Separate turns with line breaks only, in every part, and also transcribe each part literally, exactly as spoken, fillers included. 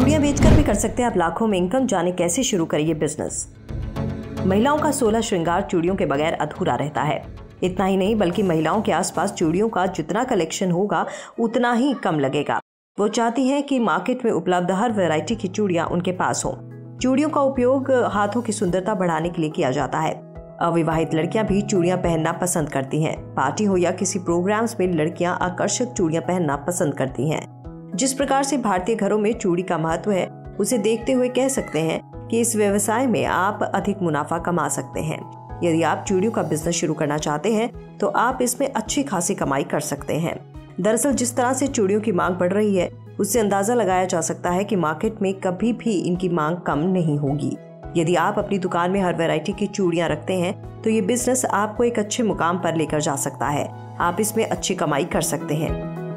चूड़ियां बेचकर भी कर सकते हैं आप लाखों में इनकम। जाने कैसे शुरू करिए बिजनेस। महिलाओं का सोलह श्रृंगार चूड़ियों के बगैर अधूरा रहता है। इतना ही नहीं बल्कि महिलाओं के आसपास चूड़ियों का जितना कलेक्शन होगा उतना ही कम लगेगा। वो चाहती हैं कि मार्केट में उपलब्ध हर वैरायटी की चूड़ियां उनके पास हों। चूड़ियों का उपयोग हाथों की सुंदरता बढ़ाने के लिए किया जाता है। अविवाहित लड़कियां भी चूड़ियां पहनना पसंद करती हैं। पार्टी हो या किसी प्रोग्राम्स में लड़कियां आकर्षक चूड़ियां पहनना पसंद करती हैं। जिस प्रकार से भारतीय घरों में चूड़ी का महत्व है, उसे देखते हुए कह सकते हैं कि इस व्यवसाय में आप अधिक मुनाफा कमा सकते हैं। यदि आप चूड़ियों का बिजनेस शुरू करना चाहते हैं तो आप इसमें अच्छी खासी कमाई कर सकते हैं। दरअसल जिस तरह से चूड़ियों की मांग बढ़ रही है, उससे अंदाजा लगाया जा सकता है कि मार्केट में कभी भी इनकी मांग कम नहीं होगी। यदि आप अपनी दुकान में हर वैरायटी की चूड़ियां रखते हैं तो ये बिजनेस आपको एक अच्छे मुकाम पर लेकर जा सकता है। आप इसमें अच्छी कमाई कर सकते हैं।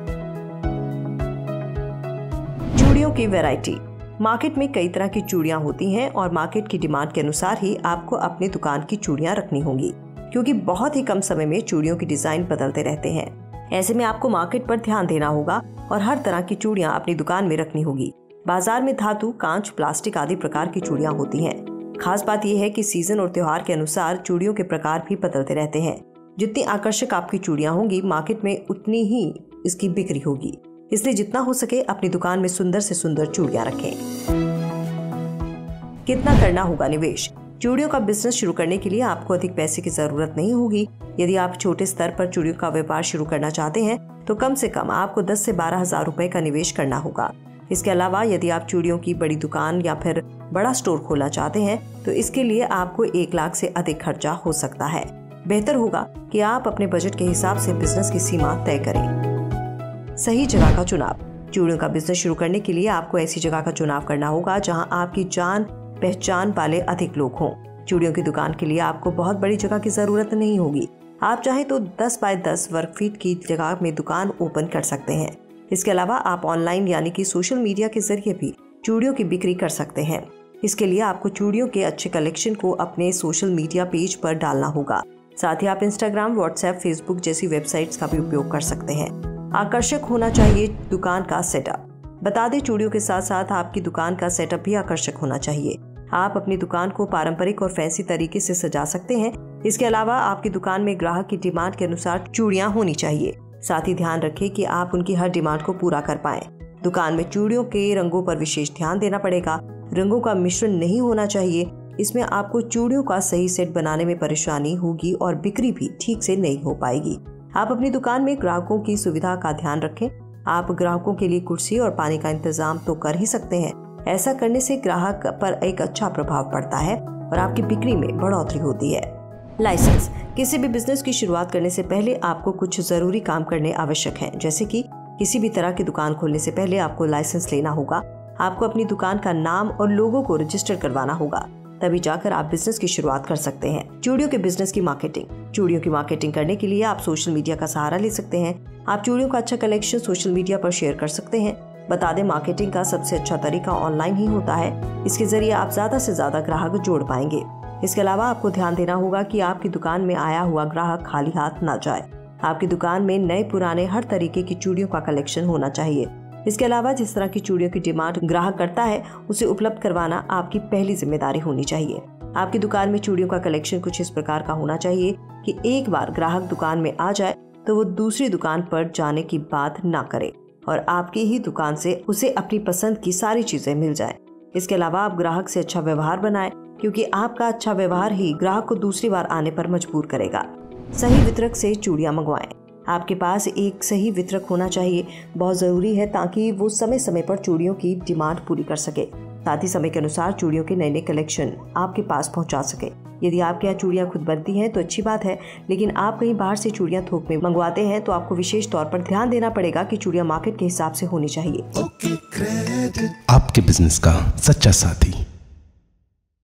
चूड़ियों की वैरायटी। मार्केट में कई तरह की चूड़ियां होती हैं और मार्केट की डिमांड के अनुसार ही आपको अपनी दुकान की चूड़ियां रखनी होंगी, क्योंकि बहुत ही कम समय में चूड़ियों की डिजाइन बदलते रहते हैं। ऐसे में आपको मार्केट पर ध्यान देना होगा और हर तरह की चूड़ियां अपनी दुकान में रखनी होगी। बाजार में धातु, कांच, प्लास्टिक आदि प्रकार की चूड़ियां होती हैं। खास बात यह है कि सीजन और त्योहार के अनुसार चूड़ियों के प्रकार भी बदलते रहते हैं। जितनी आकर्षक आपकी चूड़ियां होंगी, मार्केट में उतनी ही इसकी बिक्री होगी। इसलिए जितना हो सके अपनी दुकान में सुंदर से सुंदर चूड़ियां रखें। कितना करना होगा निवेश। चूड़ियों का बिजनेस शुरू करने के लिए आपको अधिक पैसे की जरूरत नहीं होगी। यदि आप छोटे स्तर पर चूड़ियों का व्यापार शुरू करना चाहते हैं तो कम से कम आपको दस से बारह हजार रुपए का निवेश करना होगा। इसके अलावा यदि आप चूड़ियों की बड़ी दुकान या फिर बड़ा स्टोर खोलना चाहते हैं तो इसके लिए आपको एक लाख से अधिक खर्चा हो सकता है। बेहतर होगा कि आप अपने बजट के हिसाब से बिजनेस की सीमा तय करें। सही जगह का चुनाव। चूड़ियों का बिजनेस शुरू करने के लिए आपको ऐसी जगह का चुनाव करना होगा जहां आपकी जान पहचान वाले अधिक लोग हों। चूड़ियों की दुकान के लिए आपको बहुत बड़ी जगह की जरूरत नहीं होगी। आप चाहे तो दस बाय दस वर्ग फीट की जगह में दुकान ओपन कर सकते हैं। इसके अलावा आप ऑनलाइन यानी कि सोशल मीडिया के जरिए भी चूड़ियों की बिक्री कर सकते हैं। इसके लिए आपको चूड़ियों के अच्छे कलेक्शन को अपने सोशल मीडिया पेज पर डालना होगा। साथ ही आप इंस्टाग्राम, व्हाट्सएप, फेसबुक जैसी वेबसाइट्स का भी उपयोग कर सकते हैं। आकर्षक होना चाहिए दुकान का सेटअप। बता दें, चूड़ियों के साथ साथ आपकी दुकान का सेटअप भी आकर्षक होना चाहिए। आप अपनी दुकान को पारंपरिक और फैंसी तरीके से सजा सकते हैं। इसके अलावा आपकी दुकान में ग्राहक की डिमांड के अनुसार चूड़ियां होनी चाहिए। साथ ही ध्यान रखें कि आप उनकी हर डिमांड को पूरा कर पाएं। दुकान में चूड़ियों के रंगों पर विशेष ध्यान देना पड़ेगा। रंगों का मिश्रण नहीं होना चाहिए। इसमें आपको चूड़ियों का सही सेट बनाने में परेशानी होगी और बिक्री भी ठीक से नहीं हो पाएगी। आप अपनी दुकान में ग्राहकों की सुविधा का ध्यान रखें। आप ग्राहकों के लिए कुर्सी और पानी का इंतजाम तो कर ही सकते हैं। ऐसा करने से ग्राहक पर एक अच्छा प्रभाव पड़ता है और आपकी बिक्री में बढ़ोतरी होती है। लाइसेंस। किसी भी बिजनेस की शुरुआत करने से पहले आपको कुछ जरूरी काम करने आवश्यक हैं, जैसे कि किसी भी तरह की दुकान खोलने से पहले आपको लाइसेंस लेना होगा। आपको अपनी दुकान का नाम और लोगो को रजिस्टर करवाना होगा, तभी जाकर आप बिजनेस की शुरुआत कर सकते हैं। चूड़ियों के बिजनेस की मार्केटिंग। चूड़ियों की मार्केटिंग करने के लिए आप सोशल मीडिया का सहारा ले सकते हैं। आप चूड़ियों का अच्छा कलेक्शन सोशल मीडिया पर शेयर कर सकते हैं। बता दें, मार्केटिंग का सबसे अच्छा तरीका ऑनलाइन ही होता है। इसके जरिए आप ज्यादा से ज्यादा ग्राहक जोड़ पाएंगे। इसके अलावा आपको ध्यान देना होगा कि आपकी दुकान में आया हुआ ग्राहक खाली हाथ ना जाए। आपकी दुकान में नए पुराने हर तरीके की चूड़ियों का कलेक्शन होना चाहिए। इसके अलावा जिस तरह की चूड़ियों की डिमांड ग्राहक करता है उसे उपलब्ध करवाना आपकी पहली जिम्मेदारी होनी चाहिए। आपकी दुकान में चूड़ियों का कलेक्शन कुछ इस प्रकार का होना चाहिए कि एक बार ग्राहक दुकान में आ जाए तो वो दूसरी दुकान पर जाने की बात ना करे और आपकी ही दुकान से उसे अपनी पसंद की सारी चीजें मिल जाए। इसके अलावा आप ग्राहक से अच्छा व्यवहार बनाएं, क्योंकि आपका अच्छा व्यवहार ही ग्राहक को दूसरी बार आने पर मजबूर करेगा। सही वितरक से चूड़ियां मंगवाएं। आपके पास एक सही वितरक होना चाहिए, बहुत जरूरी है, ताकि वो समय समय पर चूड़ियों की डिमांड पूरी कर सके। साथ ही समय के अनुसार चूड़ियों के नए नए कलेक्शन आपके पास पहुंचा सके। यदि आपके यहाँ चूड़ियां खुद बनती हैं तो अच्छी बात है, लेकिन आप कहीं बाहर से चूड़ियां थोक में मंगवाते हैं तो आपको विशेष तौर पर ध्यान देना पड़ेगा कि चूड़ियां मार्केट के हिसाब से होनी चाहिए।
आपके बिजनेस का सच्चा साथी।